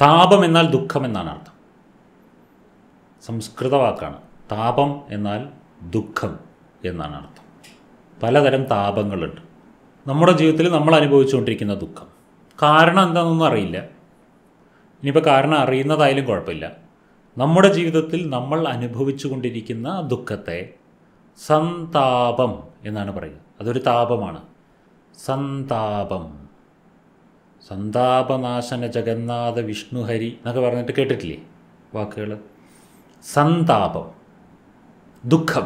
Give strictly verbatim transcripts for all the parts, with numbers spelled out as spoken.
താപം എന്നാൽ ദുഃഖം എന്നാണ് അർത്ഥം. സംസ്കൃത വാക്കാണ്. താപം എന്നാൽ ദുഃഖം എന്നാണ് അർത്ഥം. പലതരം താപങ്ങളുണ്ട് നമ്മുടെ ജീവിതത്തിൽ. നമ്മൾ അനുഭവിച്ചുകൊണ്ടിരിക്കുന്ന ദുഃഖം കാരണം എന്താണെന്നൊന്നും അറിയില്ല. ഇനിയിപ്പോൾ കാരണം അറിയുന്നതായാലും കുഴപ്പമില്ല. നമ്മുടെ ജീവിതത്തിൽ നമ്മൾ അനുഭവിച്ചു കൊണ്ടിരിക്കുന്ന ദുഃഖത്തെ സന്താപം എന്നാണ് പറയുക. അതൊരു താപമാണ്. സന്താപം. സന്താപനാശന ജഗന്നാഥ വിഷ്ണുഹരി എന്നൊക്കെ പറഞ്ഞിട്ട് കേട്ടിട്ടില്ലേ വാക്കുകൾ? സന്താപം, ദുഃഖം.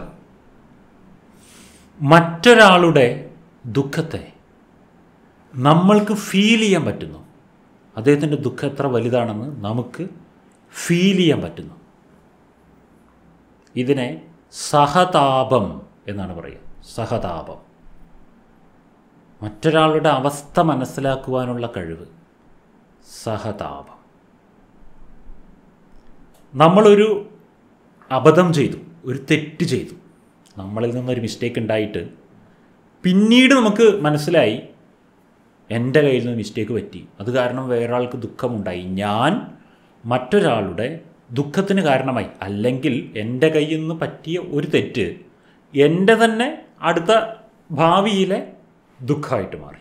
മറ്റൊരാളുടെ ദുഃഖത്തെ നമ്മൾക്ക് ഫീൽ ചെയ്യാൻ പറ്റുന്നു. അദ്ദേഹത്തിൻ്റെ ദുഃഖം എത്ര വലുതാണെന്ന് നമുക്ക് ഫീൽ ചെയ്യാൻ പറ്റുന്നു. ഇതിനെ സഹതാപം എന്നാണ് പറയുക. സഹതാപം. മറ്റൊരാളുടെ അവസ്ഥ മനസ്സിലാക്കുവാനുള്ള കഴിവ്. സഹതാപം. നമ്മളൊരു അബദ്ധം ചെയ്തു, ഒരു തെറ്റ് ചെയ്തു, നമ്മളിൽ നിന്നൊരു മിസ്റ്റേക്ക് ഉണ്ടായിട്ട് പിന്നീട് നമുക്ക് മനസ്സിലായി എൻ്റെ കയ്യിൽ നിന്ന് മിസ്റ്റേക്ക് പറ്റി, അത് കാരണം വേറൊരാൾക്ക് ദുഃഖമുണ്ടായി, ഞാൻ മറ്റൊരാളുടെ ദുഃഖത്തിന് കാരണമായി. അല്ലെങ്കിൽ എൻ്റെ കയ്യിൽ നിന്ന് പറ്റിയ ഒരു തെറ്റ് എൻ്റെ തന്നെ അടുത്ത ഭാവിയിലെ ദുഃഖമായിട്ട് മാറി.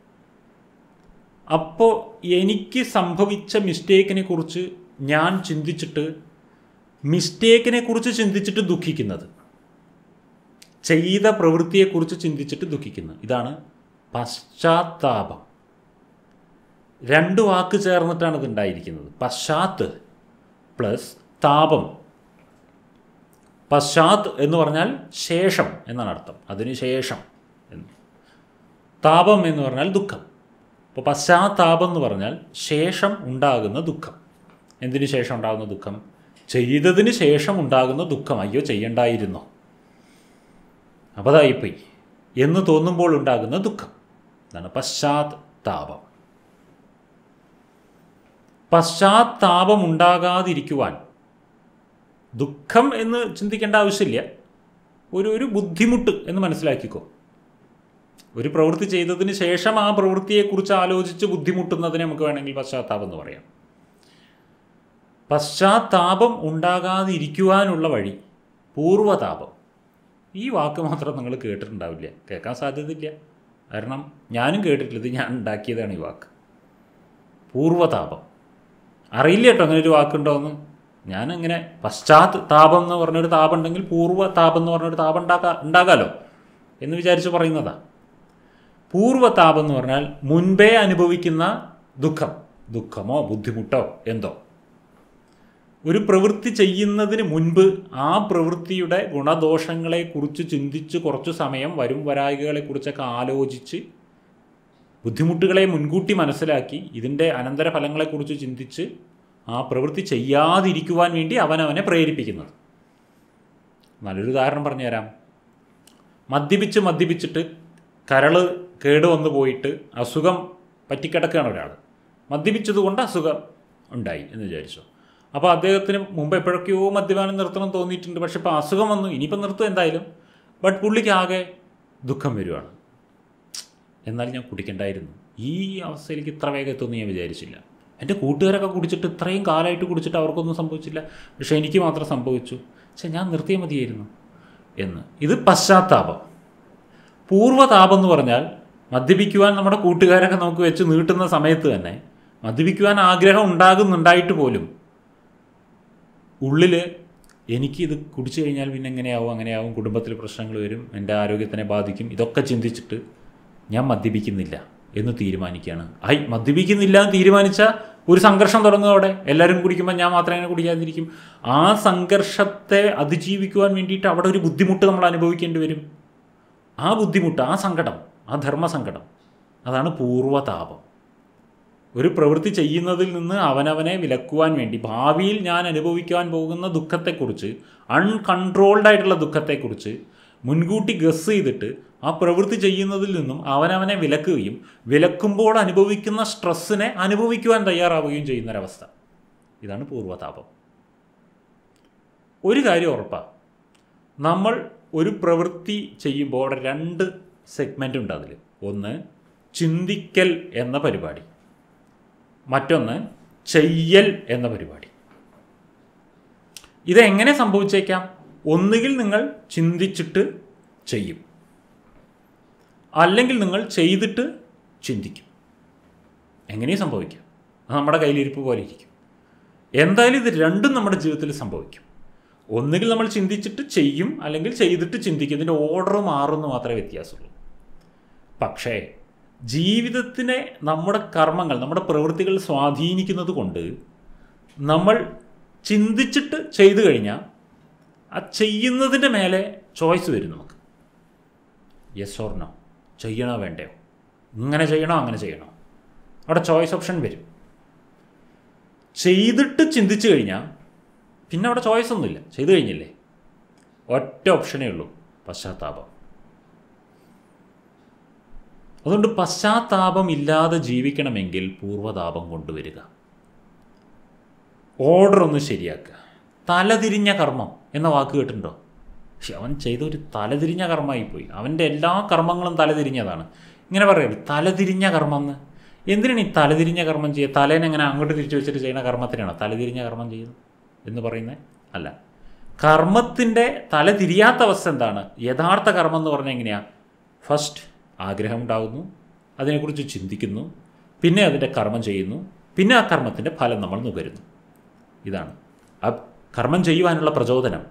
അപ്പോൾ എനിക്ക് സംഭവിച്ച മിസ്റ്റേക്കിനെ കുറിച്ച് ഞാൻ ചിന്തിച്ചിട്ട് മിസ്റ്റേക്കിനെ കുറിച്ച് ചിന്തിച്ചിട്ട് ദുഃഖിക്കുന്നത്, ചെയ്ത പ്രവൃത്തിയെക്കുറിച്ച് ചിന്തിച്ചിട്ട് ദുഃഖിക്കുന്നത്, ഇതാണ് പശ്ചാത്താപം. രണ്ട് വാക്ക് ചേർന്നിട്ടാണ് ഇത് ഉണ്ടായിരിക്കുന്നത്. പശ്ചാത്ത് പ്ലസ് താപം. പശ്ചാത്ത് എന്ന് പറഞ്ഞാൽ ശേഷം എന്നാണ് അർത്ഥം. അതിന് ശേഷം എന്ന്. താപം എന്ന് പറഞ്ഞാൽ ദുഃഖം. അപ്പോൾ പശ്ചാത്താപം എന്ന് പറഞ്ഞാൽ ശേഷം ഉണ്ടാകുന്ന ദുഃഖം. എന്തിനു ശേഷം ഉണ്ടാകുന്ന ദുഃഖം? ചെയ്തതിന് ശേഷം ഉണ്ടാകുന്ന ദുഃഖം. അയ്യോ ചെയ്യണ്ടായിരുന്നോ, അപതായിപ്പോയി എന്ന് തോന്നുമ്പോൾ ഉണ്ടാകുന്ന ദുഃഖം. ഇതാണ് പശ്ചാത്താപം. പശ്ചാത്താപം ഉണ്ടാകാതിരിക്കുവാൻ ദുഃഖം എന്ന് ചിന്തിക്കേണ്ട ആവശ്യമില്ല. ഒരു ഒരു ബുദ്ധിമുട്ട് എന്ന് മനസ്സിലാക്കിക്കോ. ഒരു പ്രവൃത്തി ചെയ്തതിന് ശേഷം ആ പ്രവൃത്തിയെക്കുറിച്ച് ആലോചിച്ച് ബുദ്ധിമുട്ടുന്നതിനെ നമുക്ക് വേണമെങ്കിൽ പശ്ചാത്താപം എന്ന് പറയാം. പശ്ചാത്താപം ഉണ്ടാകാതിരിക്കുവാനുള്ള വഴി പൂർവ്വതാപം. ഈ വാക്ക് മാത്രം നിങ്ങൾ കേട്ടിട്ടുണ്ടാവില്ല, കേൾക്കാൻ സാധ്യതയില്ല. കാരണം ഞാനും കേട്ടിട്ടില്ല, ഇത് ഞാൻ ഉണ്ടാക്കിയതാണ് ഈ വാക്ക്. പൂർവ്വതാപം. അറിയില്ല കേട്ടോ അങ്ങനെ ഒരു വാക്കുണ്ടോയെന്ന്. ഞാനിങ്ങനെ പശ്ചാത്ത് താപം എന്ന് പറഞ്ഞൊരു താപം ഉണ്ടെങ്കിൽ പൂർവ്വതാപം എന്ന് പറഞ്ഞൊരു താപം ഉണ്ടാക്കാ ഉണ്ടാകാമല്ലോ എന്ന് വിചാരിച്ച് പറയുന്നതാണ്. പൂർവ്വതാപം എന്ന് പറഞ്ഞാൽ മുൻപേ അനുഭവിക്കുന്ന ദുഃഖം, ദുഃഖമോ ബുദ്ധിമുട്ടോ എന്തോ. ഒരു പ്രവൃത്തി ചെയ്യുന്നതിന് മുൻപ് ആ പ്രവൃത്തിയുടെ ഗുണദോഷങ്ങളെക്കുറിച്ച് ചിന്തിച്ച് കുറച്ചു സമയം വരും വരായികളെക്കുറിച്ചൊക്കെ ആലോചിച്ച് ബുദ്ധിമുട്ടുകളെ മുൻകൂട്ടി മനസ്സിലാക്കി ഇതിൻ്റെ അനന്തരഫലങ്ങളെക്കുറിച്ച് ചിന്തിച്ച് ആ പ്രവൃത്തി ചെയ്യാതിരിക്കുവാൻ വേണ്ടി അവനവനെ പ്രേരിപ്പിക്കുന്നത്. നല്ലൊരു ഉദാഹരണം പറഞ്ഞു തരാം. മദ്യപിച്ച് മദ്യപിച്ചിട്ട് കരള് കേടുവന്നു പോയിട്ട് അസുഖം പറ്റിക്കിടക്കുകയാണ് ഒരാൾ. മദ്യപിച്ചതുകൊണ്ട് അസുഖം ഉണ്ടായി എന്ന് വിചാരിച്ചു. അപ്പോൾ അദ്ദേഹത്തിന് മുമ്പ് എപ്പോഴൊക്കെയോ മദ്യപാനം നിർത്തണം തോന്നിയിട്ടുണ്ട്. പക്ഷെ ഇപ്പോൾ അസുഖം വന്നു, ഇനിയിപ്പോൾ നിർത്തും എന്തായാലും. ബട്ട് പുള്ളിക്ക് ആകെ ദുഃഖം വരുവാണ്. എന്നാൽ ഞാൻ കുടിക്കണ്ടായിരുന്നു, ഈ അവസ്ഥയിലേക്ക് ഇത്ര വേഗം എത്തുമെന്ന് ഞാൻ വിചാരിച്ചില്ല. എൻ്റെ കൂട്ടുകാരൊക്കെ കുടിച്ചിട്ട് ഇത്രയും കാലമായിട്ട് കുടിച്ചിട്ട് അവർക്കൊന്നും സംഭവിച്ചില്ല, പക്ഷേ എനിക്ക് മാത്രം സംഭവിച്ചു. പക്ഷേ ഞാൻ നിർത്തിയാൽ മതിയായിരുന്നു എന്ന്. ഇത് പശ്ചാത്താപം. പൂർവ്വതാപം എന്ന് പറഞ്ഞാൽ മദ്യപിക്കുവാൻ നമ്മുടെ കൂട്ടുകാരൊക്കെ നമുക്ക് വെച്ച് നീട്ടുന്ന സമയത്ത് തന്നെ മദ്യപിക്കുവാൻ ആഗ്രഹം ഉണ്ടാകുന്നുണ്ടായിട്ട് പോലും ഉള്ളിൽ എനിക്കിത് കുടിച്ചു കഴിഞ്ഞാൽ പിന്നെ എങ്ങനെയാവും, അങ്ങനെയാവും, കുടുംബത്തിൽ പ്രശ്നങ്ങൾ വരും, എൻ്റെ ആരോഗ്യത്തിനെ ബാധിക്കും, ഇതൊക്കെ ചിന്തിച്ചിട്ട് ഞാൻ മദ്യപിക്കുന്നില്ല എന്ന് തീരുമാനിക്കുകയാണ്. ഐ മദ്യപിക്കുന്നില്ല എന്ന് തീരുമാനിച്ചാൽ ഒരു സംഘർഷം തുടങ്ങും അവിടെ. എല്ലാവരും കുടിക്കുമ്പോൾ ഞാൻ മാത്രമേ അങ്ങനെ കുടിക്കാതിരിക്കും. ആ സംഘർഷത്തെ അതിജീവിക്കുവാൻ വേണ്ടിയിട്ട് അവിടെ ഒരു ബുദ്ധിമുട്ട് നമ്മൾ അനുഭവിക്കേണ്ടി വരും. ആ ബുദ്ധിമുട്ട്, ആ സങ്കടം, ആ ധർമ്മസങ്കടം, അതാണ് പൂർവ്വതാപം. ഒരു പ്രവൃത്തി ചെയ്യുന്നതിൽ നിന്ന് അവനവനെ വിലക്കുവാൻ വേണ്ടി ഭാവിയിൽ ഞാൻ അനുഭവിക്കാൻ പോകുന്ന ദുഃഖത്തെക്കുറിച്ച്, അൺകൺട്രോൾഡ് ആയിട്ടുള്ള ദുഃഖത്തെക്കുറിച്ച് മുൻകൂട്ടി ഗസ് ചെയ്തിട്ട് ആ പ്രവൃത്തി ചെയ്യുന്നതിൽ നിന്നും അവനവനെ വിലക്കുകയും വിലക്കുമ്പോൾ അനുഭവിക്കുന്ന സ്ട്രെസ്സിനെ അനുഭവിക്കുവാൻ തയ്യാറാവുകയും ചെയ്യുന്നൊരവസ്ഥ. ഇതാണ് പൂർവ്വതാപം. ഒരു കാര്യം ഉറപ്പാണ്, നമ്മൾ ഒരു പ്രവൃത്തി ചെയ്യുമ്പോൾ അവിടെ രണ്ട് സെഗ്മെൻ്റ് ഉണ്ട്. അതിൽ ഒന്ന് ചിന്തിക്കൽ എന്ന പരിപാടി, മറ്റൊന്ന് ചെയ്യൽ എന്ന പരിപാടി. ഇതെങ്ങനെ സംഭവിച്ചേക്കാം? ഒന്നുകിൽ നിങ്ങൾ ചിന്തിച്ചിട്ട് ചെയ്യും, അല്ലെങ്കിൽ നിങ്ങൾ ചെയ്തിട്ട് ചിന്തിക്കും. എങ്ങനെയും സംഭവിക്കാം. അത് നമ്മുടെ കയ്യിലിരിപ്പ് പോലെ ഇരിക്കും. എന്തായാലും ഇത് രണ്ടും നമ്മുടെ ജീവിതത്തിൽ സംഭവിക്കും. ഒന്നുകിൽ നമ്മൾ ചിന്തിച്ചിട്ട് ചെയ്യും, അല്ലെങ്കിൽ ചെയ്തിട്ട് ചിന്തിക്കും. ഇതിൻ്റെ ഓർഡർ മാറുമെന്ന് മാത്രമേ വ്യത്യാസമുള്ളൂ. പക്ഷേ ജീവിതത്തിനെ നമ്മുടെ കർമ്മങ്ങൾ, നമ്മുടെ പ്രവൃത്തികൾ സ്വാധീനിക്കുന്നത് കൊണ്ട് നമ്മൾ ചിന്തിച്ചിട്ട് ചെയ്തു കഴിഞ്ഞാൽ ആ ചെയ്യുന്നതിൻ്റെ മേലെ ചോയ്സ് വരും നമുക്ക്. യെസ് ഓർ നോ, ചെയ്യണോ വേണ്ടയോ, ഇങ്ങനെ ചെയ്യണോ അങ്ങനെ ചെയ്യണോ, അവിടെ ചോയ്സ് ഓപ്ഷൻ വരും. ചെയ്തിട്ട് ചിന്തിച്ചു കഴിഞ്ഞാൽ പിന്നെ അവിടെ ചോയ്സ് ഒന്നുമില്ല, ചെയ്തു കഴിഞ്ഞില്ലേ. ഒറ്റ ഓപ്ഷനേ ഉള്ളൂ, പശ്ചാത്താപം. അതുകൊണ്ട് പശ്ചാത്താപം ഇല്ലാതെ ജീവിക്കണമെങ്കിൽ പൂർവ്വതാപം കൊണ്ടുവരിക. ഓർഡർ ഒന്ന് ശരിയാക്കുക. തലതിരിഞ്ഞ കർമ്മം എന്ന വാക്ക് കേട്ടിട്ടുണ്ടോ? പക്ഷെ അവൻ ചെയ്ത ഒരു തലതിരിഞ്ഞ കർമ്മമായിപ്പോയി. അവൻ്റെ എല്ലാ കർമ്മങ്ങളും തലതിരിഞ്ഞതാണ്. ഇങ്ങനെ പറയരുത്, തലതിരിഞ്ഞ കർമ്മം എന്ന്. എന്തിനാണ് ഈ തലതിരിഞ്ഞ കർമ്മം ചെയ്യുക? തലേനെങ്ങനെ അങ്ങോട്ട് തിരിച്ചു വെച്ചിട്ട് ചെയ്യുന്ന കർമ്മത്തിനാണോ തലതിരിഞ്ഞ കർമ്മം ചെയ്യുന്നത് എന്ന് പറയുന്നത്? അല്ല. കർമ്മത്തിൻ്റെ തലതിരിയാത്ത അവസ്ഥ എന്താണ്? യഥാർത്ഥ കർമ്മം എന്ന് പറഞ്ഞാൽ എങ്ങനെയാണ്? ഫസ്റ്റ് ആഗ്രഹം ഉണ്ടാകുന്നു, അതിനെക്കുറിച്ച് ചിന്തിക്കുന്നു, പിന്നെ അതിൻ്റെ കർമ്മം ചെയ്യുന്നു, പിന്നെ ആ കർമ്മത്തിൻ്റെ ഫലം നമ്മൾ നുകരുന്നു. ഇതാണ് ആ കർമ്മം ചെയ്യുവാനുള്ള പ്രചോദനം,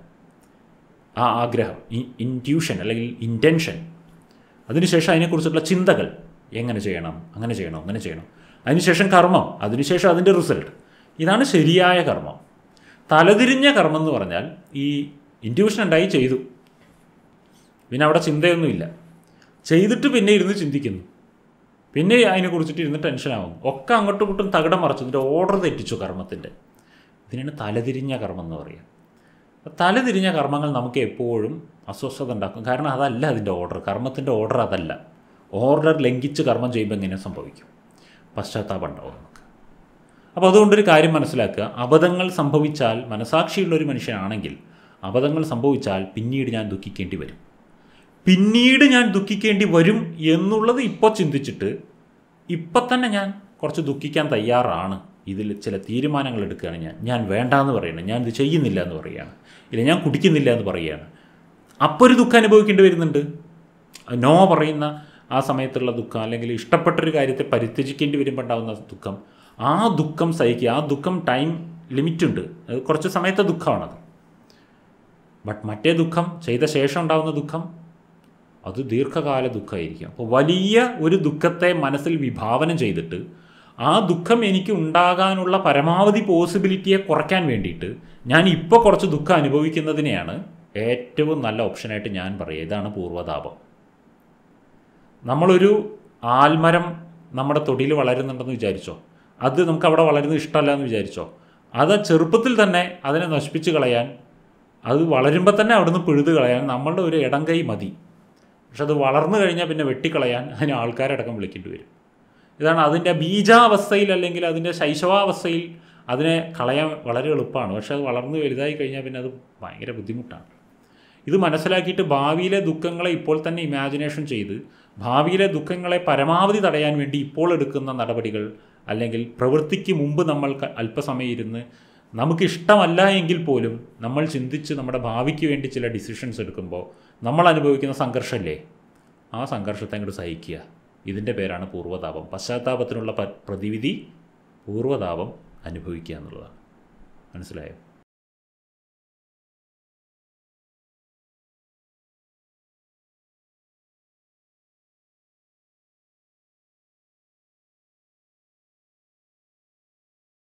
ആ ആഗ്രഹം, ഇൻറ്റ്യൂഷൻ അല്ലെങ്കിൽ ഇൻറ്റൻഷൻ. അതിനുശേഷം അതിനെക്കുറിച്ചുള്ള ചിന്തകൾ, എങ്ങനെ ചെയ്യണം, അങ്ങനെ ചെയ്യണം, അങ്ങനെ ചെയ്യണം. അതിനുശേഷം കർമ്മം, അതിനുശേഷം അതിൻ്റെ റിസൾട്ട്. ഇതാണ് ശരിയായ കർമ്മം. തലതിരിഞ്ഞ കർമ്മം എന്ന് പറഞ്ഞാൽ ഈ ഇൻറ്റ്യൂഷൻ ഉണ്ടായി ചെയ്തു, പിന്നെ അവിടെ ചിന്തയൊന്നുമില്ല. ചെയ്തിട്ട് പിന്നെ ഇരുന്ന് ചിന്തിക്കുന്നു, പിന്നെ അതിനെക്കുറിച്ചിട്ട് ഇരുന്ന് ടെൻഷനാകും. ഒക്കെ അങ്ങോട്ടും ഇങ്ങോട്ടും തകിടം മറിച്ചു, ഇതിൻ്റെ ഓർഡർ തെറ്റിച്ചു കർമ്മത്തിൻ്റെ. ഇതിനാണ് തലതിരിഞ്ഞ കർമ്മം എന്ന് പറയുക. തലതിരിഞ്ഞ കർമ്മങ്ങൾ നമുക്ക് എപ്പോഴും അസ്വസ്ഥത ഉണ്ടാക്കും. കാരണം അതല്ല അതിൻ്റെ ഓർഡർ, കർമ്മത്തിൻ്റെ ഓർഡർ അതല്ല. ഓർഡർ ലംഘിച്ച് കർമ്മം ചെയ്യുമ്പോൾ എങ്ങനെ സംഭവിക്കും? പശ്ചാത്താപം ഉണ്ടാവും നമുക്ക്. അപ്പോൾ അതുകൊണ്ടൊരു കാര്യം മനസ്സിലാക്കുക, അബദ്ധങ്ങൾ സംഭവിച്ചാൽ, മനസാക്ഷിയുള്ളൊരു മനുഷ്യനാണെങ്കിൽ അബദ്ധങ്ങൾ സംഭവിച്ചാൽ പിന്നീട് ഞാൻ ദുഃഖിക്കേണ്ടി വരും. പിന്നീട് ഞാൻ ദുഃഖിക്കേണ്ടി വരും എന്നുള്ളത് ഇപ്പോൾ ചിന്തിച്ചിട്ട് ഇപ്പം തന്നെ ഞാൻ കുറച്ച് ദുഃഖിക്കാൻ തയ്യാറാണ്. ഇതിൽ ചില തീരുമാനങ്ങൾ എടുക്കുകയാണ്. ഞാൻ ഞാൻ വേണ്ടാന്ന് പറയുന്നത്, ഞാൻ ഇത് ചെയ്യുന്നില്ല എന്ന് പറയുകയാണ്, ഇല്ല ഞാൻ കുടിക്കുന്നില്ല എന്ന് പറയുകയാണ്. അപ്പോൾ ഒരു ദുഃഖം അനുഭവിക്കേണ്ടി വരുന്നുണ്ട്. നോ പറയുന്ന ആ സമയത്തുള്ള ദുഃഖം, അല്ലെങ്കിൽ ഇഷ്ടപ്പെട്ടൊരു കാര്യത്തെ പരിത്യജിക്കേണ്ടി വരുമ്പോൾ ഉണ്ടാകുന്ന ദുഃഖം, ആ ദുഃഖം സഹിക്കുക. ആ ദുഃഖം ടൈം ലിമിറ്റുണ്ട്, അത് കുറച്ച് സമയത്തെ ദുഃഖമാണത്. ബട്ട് മറ്റേ ദുഃഖം, ചെയ്ത ശേഷം ഉണ്ടാകുന്ന ദുഃഖം, അത് ദീർഘകാല ദുഃഖമായിരിക്കും. അപ്പോൾ വലിയ ഒരു ദുഃഖത്തെ മനസ്സിൽ വിഭാവനം ചെയ്തിട്ട് ആ ദുഃഖം എനിക്ക് ഉണ്ടാകാനുള്ള പരമാവധി പോസിബിലിറ്റിയെ കുറയ്ക്കാൻ വേണ്ടിയിട്ട് ഞാൻ ഇപ്പോൾ കുറച്ച് ദുഃഖം അനുഭവിക്കുന്നതിനെയാണ് ഏറ്റവും നല്ല ഓപ്ഷനായിട്ട് ഞാൻ പറയുക. ഇതാണ് പൂർവ്വതാപം. നമ്മളൊരു ആൽമരം നമ്മുടെ തൊടിയിൽ വളരുന്നുണ്ടെന്ന് വിചാരിച്ചോ, അത് നമുക്ക് അവിടെ വളരുന്നത് ഇഷ്ടമല്ല എന്ന് വിചാരിച്ചോ, അത് ചെറുപ്പത്തിൽ തന്നെ അതിനെ നശിപ്പിച്ച് കളയാൻ, അത് വളരുമ്പോൾ തന്നെ അവിടുന്ന് പിഴുത് കളയാൻ നമ്മളുടെ ഒരു ഇടം കൈ മതി. പക്ഷെ അത് വളർന്നു കഴിഞ്ഞാൽ പിന്നെ വെട്ടിക്കളയാൻ അതിന് ആൾക്കാരടക്കം വിളിക്കേണ്ടി വരും. ഇതാണ് അതിൻ്റെ ബീജാവസ്ഥയിൽ അല്ലെങ്കിൽ അതിൻ്റെ ശൈശവാവസ്ഥയിൽ അതിനെ കളയാൻ വളരെ എളുപ്പമാണ്. പക്ഷെ അത് വളർന്നു വലുതായി കഴിഞ്ഞാൽ പിന്നെ അത് ഭയങ്കര ബുദ്ധിമുട്ടാണ്. ഇത് മനസ്സിലാക്കിയിട്ട് ഭാവിയിലെ ദുഃഖങ്ങളെ ഇപ്പോൾ തന്നെ ഇമാജിനേഷൻ ചെയ്ത് ഭാവിയിലെ ദുഃഖങ്ങളെ പരമാവധി തടയാൻ വേണ്ടി ഇപ്പോൾ എടുക്കുന്ന നടപടികൾ, അല്ലെങ്കിൽ പ്രവൃത്തിക്ക് മുമ്പ് നമ്മൾ അല്പസമയം ഇരുന്ന് നമുക്കിഷ്ടമല്ല എങ്കിൽ പോലും നമ്മൾ ചിന്തിച്ച് നമ്മുടെ ഭാവിക്ക് വേണ്ടി ചില ഡിസിഷൻസ് എടുക്കുമ്പോൾ നമ്മൾ അനുഭവിക്കുന്ന സംഘർഷമല്ലേ, ആ സംഘർഷത്തെ അങ്ങോട്ട് സഹിക്കുക. ഇതിൻ്റെ പേരാണ് പൂർവ്വതാപം. പശ്ചാത്താപത്തിനുള്ള പ്രതിവിധി പൂർവ്വതാപം അനുഭവിക്കുക എന്നുള്ളതാണ്. മനസ്സിലായോ?